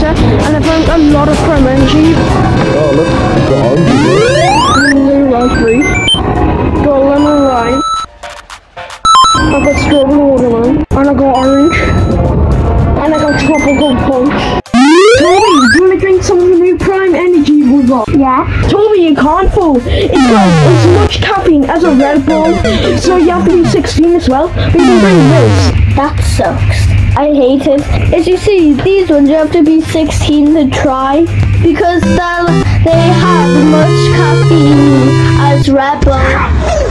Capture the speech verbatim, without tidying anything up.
here, and I found a lot of prime energy. Oh, look, got orange. Blue raspberry. Got lemon lime. I got strawberry watermelon. And I got orange. And I got tropical punch. Toby, do you want to drink some of the new prime energy we got? Yeah. Toby, you can't fool. It's got as much caffeine as a Red Bull, so you have to be sixteen as well. But you can bring this. That sucks. I hate it. As you see, these ones you have to be sixteen to try because they have much caffeine as Red Bull.